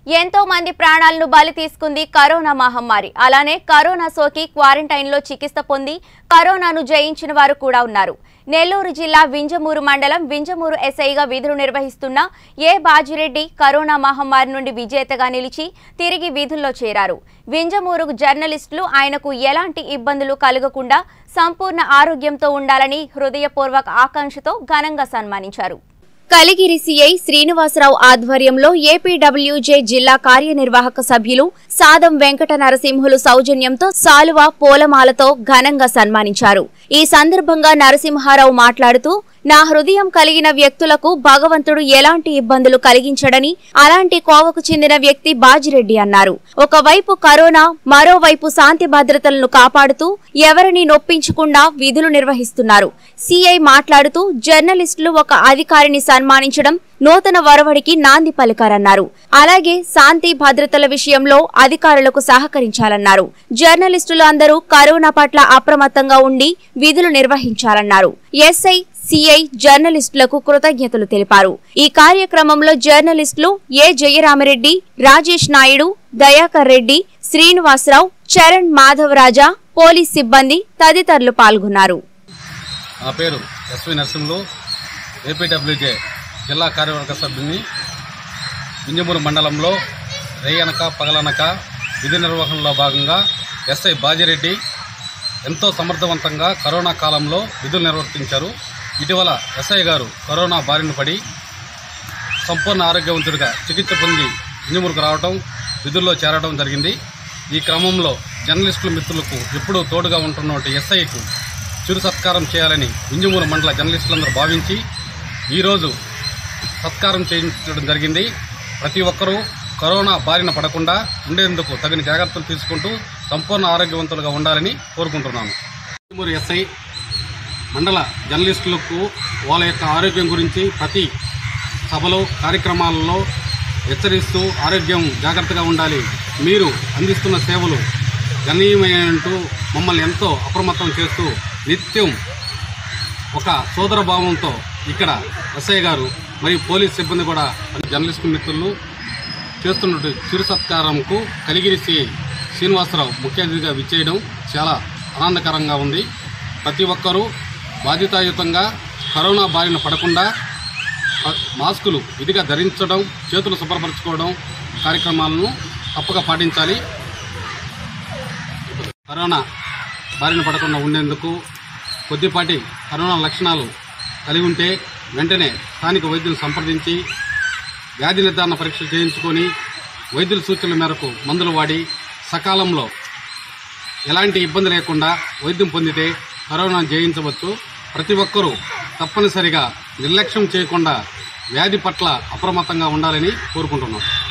ఎంతో మంది ప్రాణాలను బలి తీసుకుంది కరోనా మహమ్మారి. అలానే కరోనా సోకి క్వారంటైన్ లో చికిత్స పొంది కరోనాను జయించిన వారు కూడా ఉన్నారు. నెల్లూరు జిల్లా వింజమూరు మండలం వింజమూరు ఎస్ఐగా విధులు నిర్వహిస్తున్న ఏ బాజిరెడ్డి కరోనా మహమ్మారి నుండి విజేతగా నిలిచి తిరిగి విధుల్లో చేరారు. వింజమూరు జర్నలిస్టులు ఆయనకు ఎలాంటి ఇబ్బందులు కలగకుండా సంపూర్ణ ఆరోగ్యంతో ఉండాలని హృదయపూర్వక ఆకాంక్షతో ఘనంగా సన్మానించారు. కలిగిరి సిఐ శ్రీనివాసరావు ఆధ్వర్యంలో ఏపీడబ్ల్యూజే జిల్లా కార్యనిర్వాహక సభ్యులు సాదం వెంకట నరసింహులు సౌజన్యంతో సాలువ పూలమాలతో ఘనంగా సన్మానించారు. ఈ సందర్భంగా నరసింహారావు మాట్లాడుతూ, నా హృదయం కలిగిన వ్యక్తులకు భగవంతుడు ఎలాంటి ఇబ్బందులు కలిగించడని అలాంటి కోవకు చెందిన వ్యక్తి బాజిరెడ్డి అన్నారు. ఒకవైపు కరోనా, మరోవైపు శాంతి భద్రతలను కాపాడుతూ ఎవరిని నొప్పించకుండా విధులు నిర్వహిస్తున్నారు. సిఐ మాట్లాడుతూ, జర్నలిస్టులు ఒక అధికారిని సన్మానించడం నూతన వరవడికి నాంది పలికారన్నారు. అలాగే శాంతి భద్రతల విషయంలో అధికారులకు సహకరించాలన్నారు. జర్నలిస్టులు అందరూ కరోనా పట్ల అప్రమత్తంగా ఉండి విధులు నిర్వహించాలన్నారు. ఎస్ఐ, సిఐ జర్నలిస్టులకు కృతజ్ఞతలు తెలిపారు. ఈ కార్యక్రమంలో జర్నలిస్టులు ఏ జయరామరెడ్డి, రాజేష్ నాయుడు, దయాకర్ రెడ్డి, శ్రీనివాసరావు, చరణ్ మాధవరాజా, పోలీస్ సిబ్బంది తదితరులు పాల్గొన్నారు. నా పేరు ఎస్వి నరసింహులు, ఏపీడబ్ల్యూజే జిల్లా కార్యవర్గ సభ్యుని. వింజమూరు మండలంలో రేయనక పగలనక విధి నిర్వహణలో భాగంగా ఎస్ఐ బాజిరెడ్డి ఎంతో సమర్థవంతంగా కరోనా కాలంలో విధులు నిర్వర్తించారు. ఇటీవల ఎస్ఐ గారు కరోనా బారిన పడి సంపూర్ణ ఆరోగ్యవంతుడిగా చికిత్స పొంది వింజమూరుకు రావడం, విధుల్లో చేరడం జరిగింది. ఈ క్రమంలో జర్నలిస్టుల మిత్రులకు ఎప్పుడూ తోడుగా ఉంటున్నటువంటి ఎస్ఐకు చిరు సత్కారం చేయాలని వింజమూరు మండల జర్నలిస్టులందరూ భావించి ఈరోజు సత్కారం చేయించడం జరిగింది. ప్రతి ఒక్కరూ కరోనా బారిన పడకుండా ఉండేందుకు తగిన జాగ్రత్తలు తీసుకుంటూ సంపూర్ణ ఆరోగ్యవంతులుగా ఉండాలని కోరుకుంటున్నాను. వింజమూరు ఎస్ఐ మండల జర్నలిస్టులకు వాళ్ళ యొక్క ఆరోగ్యం గురించి ప్రతి సభలో, కార్యక్రమాలలో హెచ్చరిస్తూ ఆరోగ్యం జాగ్రత్తగా ఉండాలి, మీరు అందిస్తున్న సేవలు గణనీయమైనంటూ మమ్మల్ని ఎంతో అప్రమత్తం చేస్తూ నిత్యం ఒక సోదర భావంతో ఇక్కడ ఎస్ఐ గారు మరియు పోలీస్ సిబ్బంది కూడా జర్నలిస్టు మిత్రులు చేస్తున్నట్టు చిరు సత్కారంకు కలిగిరి సిఐ శ్రీనివాసరావు ముఖ్య అతిథిగా విచ్చేయడం చాలా ఆనందకరంగా ఉంది. ప్రతి ఒక్కరూ బాధ్యతాయుతంగా కరోనా బారిన పడకుండా మాస్కులు విధిగా ధరించడం, చేతులు శుభ్రపరచుకోవడం కార్యక్రమాలను తప్పక పాటించాలి. కరోనా బారిన పడకుండా ఉండేందుకు కొద్దిపాటి కరోనా లక్షణాలు కలిగి ఉంటే వెంటనే స్థానిక వైద్యులు సంప్రదించి వ్యాధి నిర్ధారణ పరీక్షలు చేయించుకొని వైద్యుల సూచనల మేరకు మందులు వాడి సకాలంలో ఎలాంటి ఇబ్బంది లేకుండా వైద్యం పొందితే కరోనాను జయించవచ్చు. ప్రతి ఒక్కరూ తప్పనిసరిగా నిర్లక్ష్యం చేయకుండా వ్యాధి పట్ల అప్రమత్తంగా ఉండాలని కోరుకుంటున్నాం.